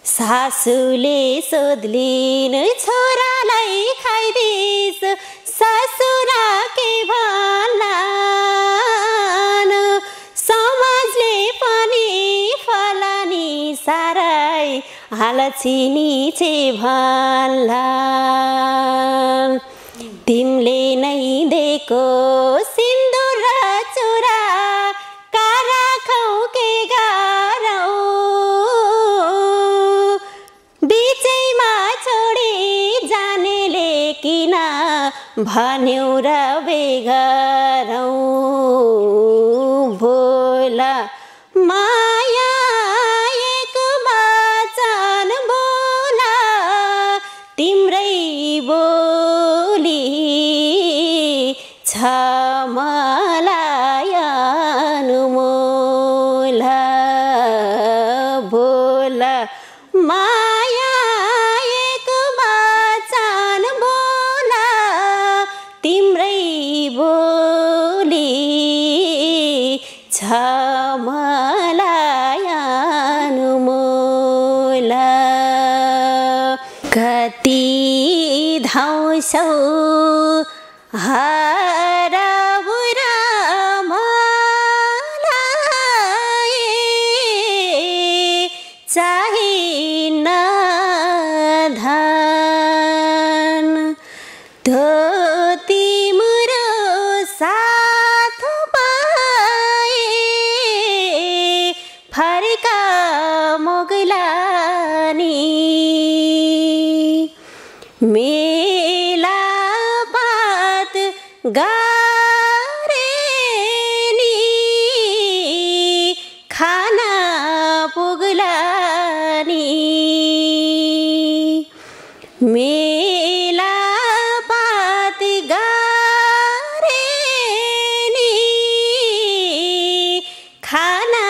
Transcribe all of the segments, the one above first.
सासूले सोध्लिन् छोरालाई खाइदिस ससुरा के भन्लान् समाजले पनि फलानी साराई हालचिनी चे भन्लान् तिमीले नै दिएको सिन्दुर र चुरा राखौ के गारौ बिचैमा छोडी जानेले किन भन्यौ र बेगरौ बोला माया एक वचन बोला तिम्रै बोली छ मलाई अनमोला बोला माया एक वचन बोला तिम्रै बोली छ मलाई अनमोला कति धाउँछौ हरबुरा मलाई चाहिन्न धन तिम्रो साथ पाए फर्का मोगलानी मेला बात गारेनी खाना पुगलानी मेला बात गारेनी खाना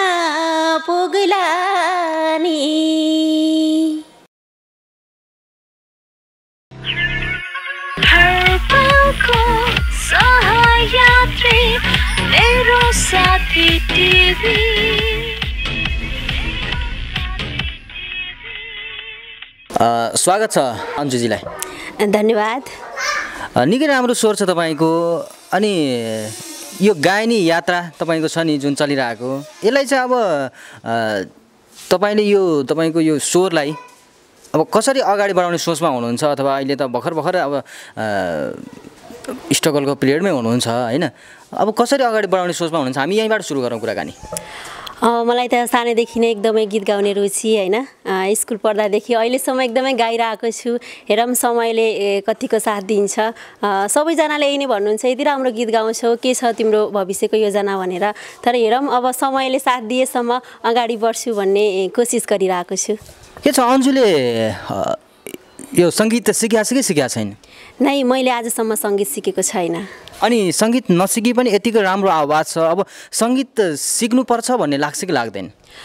पुगलानी सहयात्री मेरो साथी टिभी स्वागत छ अन्जुजीलाई। धन्यवाद। निकै राम्रो स्वर छ तपाईँको। अनि यो गायनी यात्रा तपाईँको छ नि जुन चलिरहेको, यसलाई चाहिँ अब तपाईँले यो तपाईँको यो स्वरलाई अब कसरी अगाडि बढाउने सोचमा हुनुहुन्छ, अथवा अहिले त भर्खर अब स्ट्रगलको पिरियडमै हुनुहुन्छ होइन, अब कसरी अगाडि बढाउने सोचमा हुनुहुन्छ? हामी यहीँबाट सुरु गरौँ कुराकानी। मलाई त सानैदेखि नै एकदमै गीत गाउने रुचि होइन, स्कुल पढ्दादेखि अहिलेसम्म एकदमै गाइरहेको छु। हेरौँ समयले कतिको साथ दिन्छ। सबैजनाले यही नै भन्नुहुन्छ, यति राम्रो गीत गाउँछौ, के छ तिम्रो भविष्यको योजना भनेर। तर हेरौँ अब समयले साथ दिएसम्म अगाडि बढ्छु भन्ने कोसिस गरिरहेको छु। के छ अन्जुले यो सङ्गीत सिकेका छैन? नै, मैले आजसम्म सङ्गीत सिकेको छैन। अनि सङ्गीत नसिकी पनि यतिको राम्रो आवाज छ, अब सङ्गीत सिक्नुपर्छ भन्ने लाग्छ कि लाग्दैन?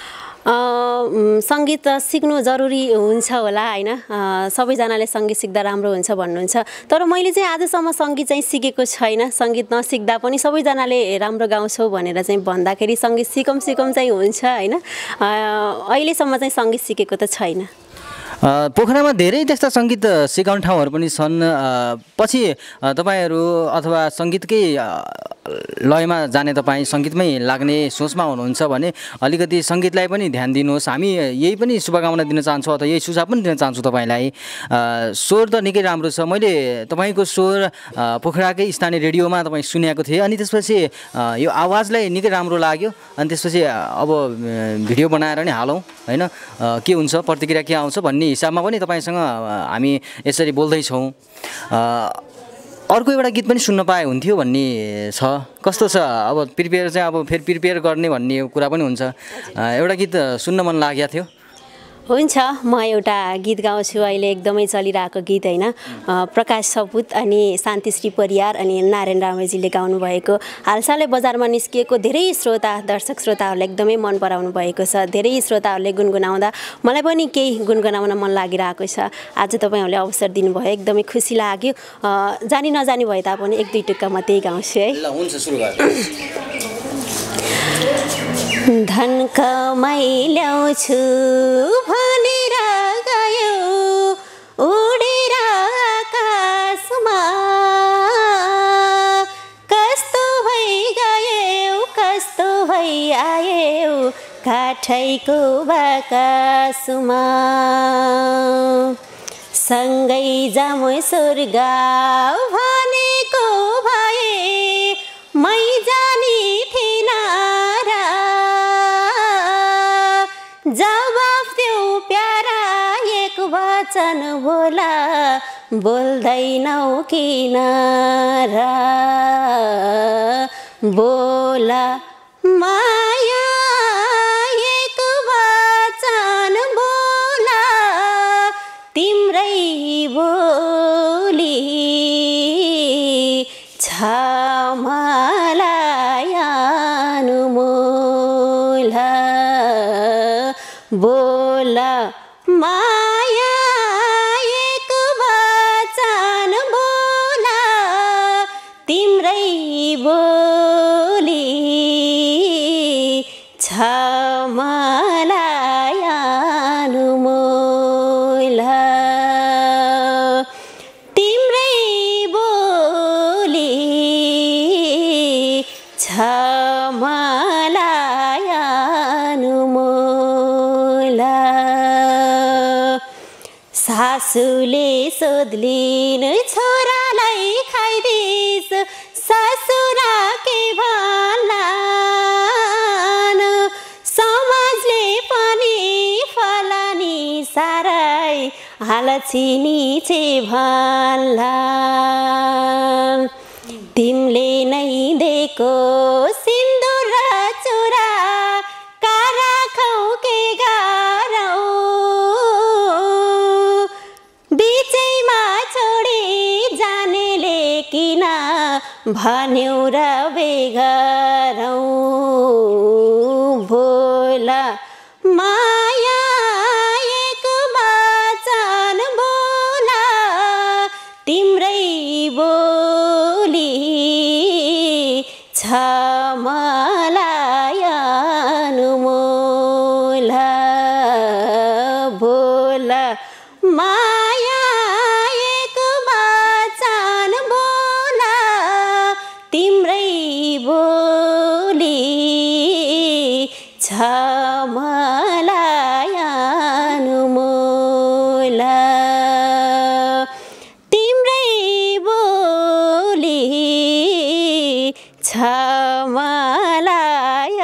सङ्गीत सिक्नु जरुरी हुन्छ होला होइन, सबैजनाले सङ्गीत सिक्दा राम्रो हुन्छ भन्नुहुन्छ। तर मैले चाहिँ आजसम्म सङ्गीत चाहिँ सिकेको छैन। सङ्गीत नसिक्दा पनि सबैजनाले राम्रो गाउँछौ भनेर चाहिँ भन्दाखेरि सङ्गीत सिकौँ चाहिँ हुन्छ होइन। अहिलेसम्म चाहिँ सङ्गीत सिकेको त छैन। पोखरामा धेरै त्यस्ता सङ्गीत सिकाउने ठाउँहरू पनि छन्। पछि तपाईँहरू अथवा सङ्गीतकै लयमा जाने तपाईँ सङ्गीतमै लाग्ने सोचमा हुनुहुन्छ भने अलिकति सङ्गीतलाई पनि ध्यान दिनुहोस्। हामी यही पनि शुभकामना दिन चाहन्छौँ अथवा यही सुझाव पनि दिन चाहन्छु तपाईँलाई। स्वर त निकै राम्रो छ। मैले तपाईँको स्वर पोखराकै स्थानीय रेडियोमा तपाईँ सुनेको थिएँ, अनि त्यसपछि यो आवाजलाई निकै राम्रो लाग्यो। अनि त्यसपछि अब भिडियो बनाएर नि हालौँ होइन, के हुन्छ प्रतिक्रिया के आउँछ भन्ने हिसाबमा पनि तपाईँसँग हामी यसरी बोल्दैछौँ। अर्को एउटा गीत पनि सुन्न पाए हुन्थ्यो भन्ने छ, कस्तो छ? अब प्रिपेयर चाहिँ अब फेरि प्रिपेयर गर्ने भन्ने कुरा पनि हुन्छ। एउटा गीत सुन्न मन लागेको थियो। हुन्छ, म एउटा गीत गाउँछु, अहिले एकदमै चलिरहेको गीत होइन, प्रकाश सपुत अनि शान्तिश्री परियार अनि नारायण रामजीले गाउनु भएको, हालसालै बजारमा निस्किएको, धेरै श्रोता दर्शक श्रोताहरूले एकदमै मन पराउनु भएको छ। धेरै श्रोताहरूले गुनगुनाउँदा मलाई पनि केही गुनगुनाउन मन लागिरहेको छ। आज तपाईँहरूले अवसर दिनुभयो, एकदमै खुसी लाग्यो। जानी नजानी भए तापनि एक दुई टुक्का म त्यही गाउँछु है। ल हुन्छ, सुरु गर। धन कमाइ ल्याउँछु भनेर काठैको बाकसमा सँगै जामो स्वर्ग भनेको भए मै जानी थिइन र जवाफ देऊ प्यारा एक वचन बोला बोल्दैनौ किन र बोला माया एक वचन बोला तिम्रै बोली छ मलाई अनमोल बोला माया एक वचन बोला तिम्रै बोली छ मलाई अनमोल तिम्रै बोली छ मलाई अनमोल सासूले सोध्लिन् छोरालाई खाइदिस ससुरा के भन्लान् समाजले पनि फलानी साराई हालछिनी छे भन्लान् तिमीले नै दिएको सिन्दुर र चुरा राखौ के गारौ बिचैमा छोडी जानेले किन भन्यौ र बेगरौ बोला माया एक वचन बोला तिम्रै बोली छ मलाई अनमोल बोला माया एक वचन बोला तिम्रै बोली छ मलाई अनमोल तिम्रै बोली छ मलाई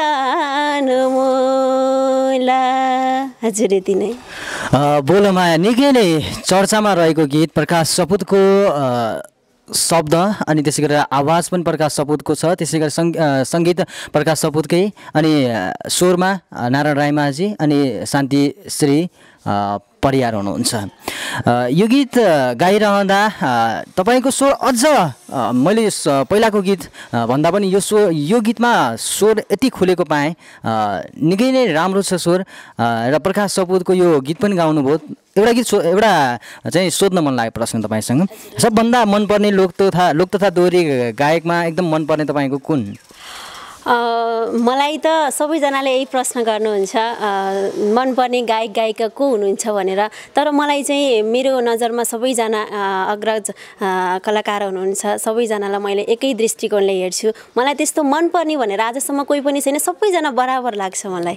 अनमोल हजुर यति नै बोल माया निकै नै चर्चामा रहेको गीत प्रकाश सपुतको शब्द अनि त्यसै गरेर आवाज पनि प्रकाश सपुतको छ त्यसै गरेर सङ्गीत प्रकाश सपुतकै अनि स्वरमा नारायण रायमाझी अनि शान्तिश्री परियार हुनुहुन्छ यो गीत गाइरहँदा तपाईँको स्वर अझ मैले पहिलाको गीत भन्दा पनि यो गीतमा स्वर यति खुलेको पाएँ निकै नै राम्रो छ स्वर र प्रकाश सपुतको यो गीत पनि गाउनुभयो एउटा चाहिँ सोध्न मन लागेको प्रश्न तपाईँसँग सबभन्दा मनपर्ने लोक तथा दोहोरी गायकमा एकदम मनपर्ने तपाईँको कुन मलाई त सबैजनाले यही प्रश्न गर्नुहुन्छ मनपर्ने गायक गायिका को हुनुहुन्छ भनेर तर मलाई चाहिँ मेरो नजरमा सबैजना अग्रज कलाकार हुनुहुन्छ सबैजनालाई मैले एकै दृष्टिकोणले हेर्छु मलाई त्यस्तो मनपर्ने भनेर आजसम्म कोही पनि छैन सबैजना बराबर लाग्छ मलाई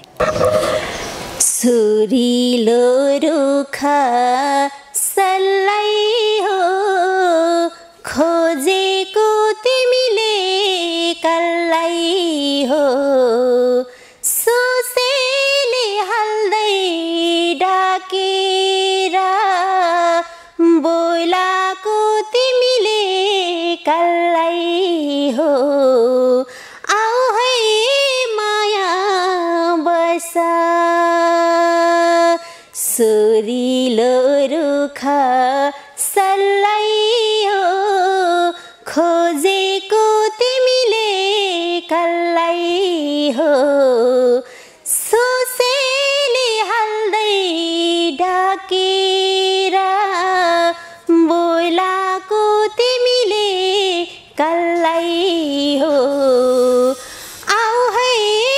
सुरिलो रुख सल्लै हो खोजेको तिमीले कल्लै हो सुसेली हाल्दै डाकेर बोलाको तिमीले कल्लै हो आऊ है माया बस सुरिलो रुख सल्लै हो खोजेको तिमीले कल्लै हो सुसेली हाल्दै डाकेर बोलाको तिमीले कल्लै हो आऊ है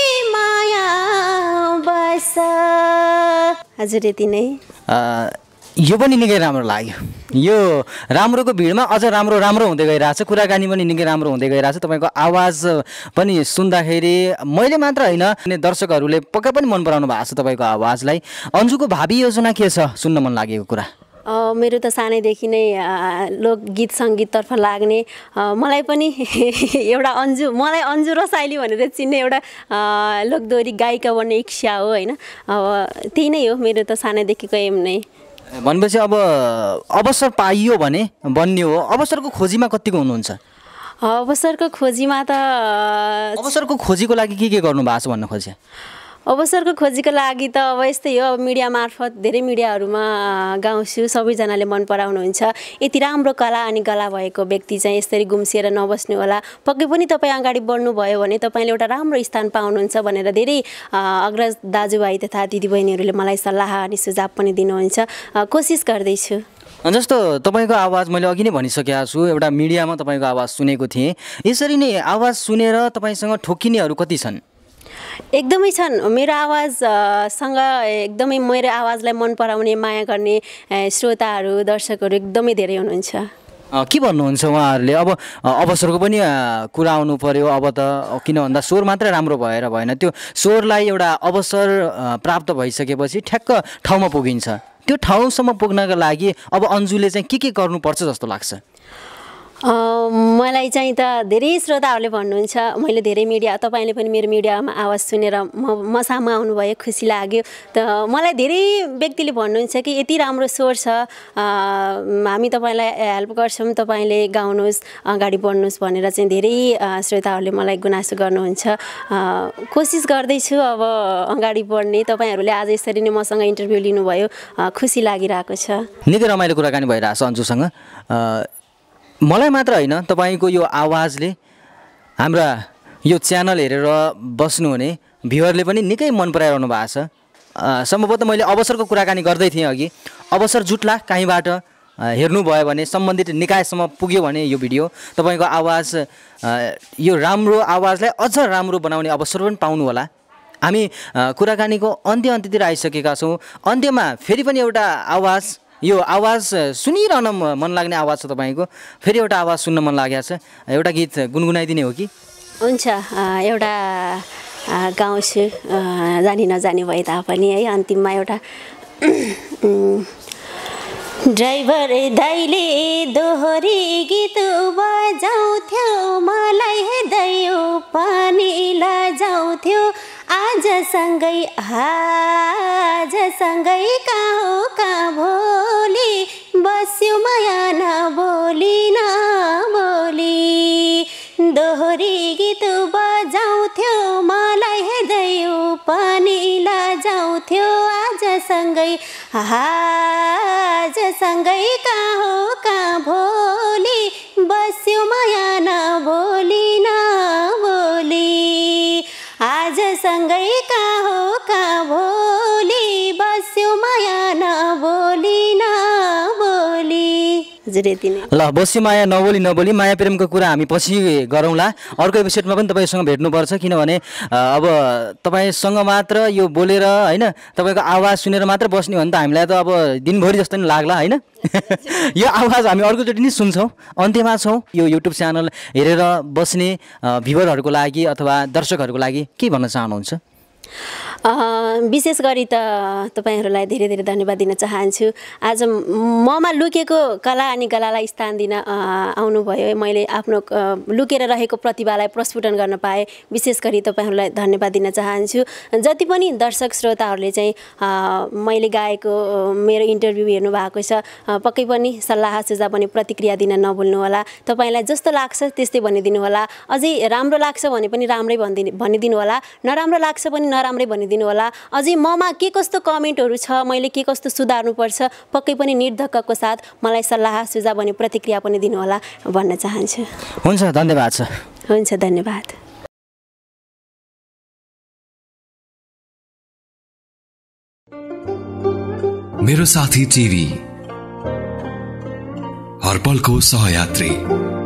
माया बस हजुर यति नै यो पनि निकै राम्रो लाग्यो। यो राम्रोको भिडमा अझ राम्रो हुँदै गइरहेछ, कुराकानी पनि निकै राम्रो हुँदै गइरहेछ। तपाईँको आवाज पनि सुन्दाखेरि मैले मात्र होइन दर्शकहरूले पक्कै पनि मन पराउनु भएको छ तपाईँको आवाजलाई। अन्जुको भावी योजना के छ सुन्न मन लागेको कुरा? मेरो त सानैदेखि नै लोकगीत सङ्गीततर्फ लाग्ने, मलाई पनि एउटा मलाई अन्जु रसाइली भनेर चिन्ने एउटा लोकदोहोरी गायिका बन्ने इच्छा हो होइन। अब त्यही नै हो मेरो त सानैदेखिको एम नै। भनेपछि अब अवसर पाइयो भने बन्ने हो। अवसरको खोजीमा कतिको हुनुहुन्छ? अवसरको खोजीमा त अवसरको खोजीको लागि के गर्नु भएको छ भन्न खोजेँ? अवसरको खोजीको लागि त अब यस्तै हो, अब मिडिया मार्फत धेरै मिडियाहरूमा गाउँछु, सबैजनाले मन पराउनुहुन्छ। यति राम्रो कला अनि गला भएको व्यक्ति चाहिँ यसरी गुम्सिएर नबस्नु होला। पक्कै पनि तपाईँ अगाडि बढ्नुभयो भने तपाईँले एउटा राम्रो स्थान पाउनुहुन्छ भनेर धेरै अग्रज दाजुभाइ तथा दिदीबहिनीहरूले मलाई सल्लाह अनि सुझाव पनि दिनुहुन्छ। कोसिस गर्दैछु। जस्तो तपाईँको आवाज मैले अघि नै भनिसकेको छु, एउटा मिडियामा तपाईँको आवाज सुनेको थिएँ। यसरी नै आवाज सुनेर तपाईँसँग ठोक्किनेहरू कति छन्? एकदमै छन्। मेरो आवाजसँग एकदमै मेरो आवाजलाई मन पराउने, माया गर्ने श्रोताहरू, दर्शकहरू एकदमै धेरै हुनुहुन्छ। के भन्नुहुन्छ उहाँहरूले? अब अवसरको पनि कुरा आउनु पर्यो। अब त किन भन्दा स्वर मात्रै राम्रो भएर भएन, त्यो स्वरलाई एउटा अवसर प्राप्त भइसकेपछि ठ्याक्क ठाउँमा पुगिन्छ। त्यो ठाउँसम्म पुग्नका लागि अब अन्जुले चाहिँ के गर्नुपर्छ जस्तो लाग्छ? मलाई चाहिँ त धेरै श्रोताहरूले भन्नुहुन्छ, मैले धेरै तपाईँले पनि मेरो मिडियामा आवाज सुनेर म सामु आउनुभयो, खुसी लाग्यो। त मलाई धेरै व्यक्तिले भन्नुहुन्छ कि यति राम्रो स्वर छ, हामी तपाईँलाई हेल्प गर्छौँ, तपाईँले गाउनुहोस्, अगाडि बढ्नुहोस् भनेर चाहिँ धेरै श्रोताहरूले मलाई गुनासो गर्नुहुन्छ। कोसिस गर्दैछु अब अगाडि बढ्ने। तपाईँहरूले आज यसरी नै मसँग इन्टरभ्यू लिनुभयो, खुसी लागिरहेको छ। निकै रमाइलो कुराकानी भइरहेछ अन्जुसँग। मलाई मात्र होइन, तपाईँको यो आवाजले हाम्रा यो च्यानल हेरेर बस्नुहुने भ्युअरले पनि निकै मन पराइरहनु भएको छ। सम्भवतः मैले अवसरको कुराकानी गर्दै थिएँ अघि। अवसर जुट्ला कहीँबाट हेर्नुभयो भने, सम्बन्धित निकायसम्म पुग्यो भने यो भिडियो, तपाईँको आवाज, यो राम्रो आवाजलाई अझ राम्रो बनाउने अवसर पनि पाउनु होला। हामी कुराकानीको अन्त्यतिर आइसकेका छौँ। अन्त्यमा फेरि पनि एउटा आवाज, यो आवाज सुनिरहन मन लाग्ने आवाज छ तपाईँको, फेरि एउटा आवाज सुन्न मन लागेको छ। एउटा गीत गुनगुनाइदिने हो कि? हुन्छ, एउटा गाउँछु, जानी नजानी भए तापनि है। अन्तिममा एउटा ड्राइभर दाइले दोहोरी गीत बजाउँथ्यो, मलाई हेर्दैयो पानी लजाउँथ्यो। आजसँगै कहाँ हो कहाँ भोलि, बस्यो माया नबोली दोहोरी गीत बजाउँथ्यो, मलाई हेर्दैयो पानी लजाउँथ्यो। आजसँगै कहाँ हो कहाँ भोलि, बस्यो माया नबोली आजसँगै कहाँ हो कहाँ भोलि, बस्यो माया नबोली हजुर यति नै। ल, बस्यो माया नबोली माया प्रेमको कुरा हामी पछि गरौँला। अर्को एपिसोडमा पनि तपाईँसँग भेट्नुपर्छ, किनभने अब तपाईँसँग मात्र यो बोलेर होइन, तपाईँको आवाज सुनेर मात्र बस्ने हो भने त हामीलाई त अब दिनभरि जस्तो नि लाग्ला होइन। यो आवाज हामी अर्कोचोटि नै सुन्छौँ। अन्त्यमा छौँ। यो युट्युब च्यानल हेरेर बस्ने भ्युअरहरूको लागि अथवा दर्शकहरूको लागि के भन्न चाहनुहुन्छ? विशेष गरी त तपाईँहरूलाई धेरै धेरै धन्यवाद दिन चाहन्छु। आज ममा लुकेको कला अनि गलालाई स्थान दिन आउनुभयो। मैले आफ्नो लुकेर रहेको प्रतिभालाई प्रस्फुटन गर्न पाएँ। विशेष गरी तपाईँहरूलाई धन्यवाद दिन चाहन्छु। जति पनि दर्शक श्रोताहरूले चाहिँ मैले गाएको मेरो इन्टरभ्यू हेर्नु भएको छ, पक्कै पनि सल्लाह सुझाव पनि प्रतिक्रिया दिन नभुल्नुहोला। तपाईँलाई जस्तो लाग्छ त्यस्तै भनिदिनु होला। अझै राम्रो लाग्छ भने पनि राम्रै भनिदिनु होला, नराम्रो लाग्छ पनि नराम्रै भनिदिनु होला। अझै ममा के कस्तो कमेन्टहरू छ, मैले के कस्तो सुधार्नुपर्छ, पक्कै पनि निर्धक्कको साथ मलाई सल्लाह सुझाव अनि प्रतिक्रिया पनि दिनुहोला भन्न चाहन्छु। हुन्छ, धन्यवाद छ। हुन्छ, धन्यवाद। मेरो साथी टिभी, हर पलको सहयात्री।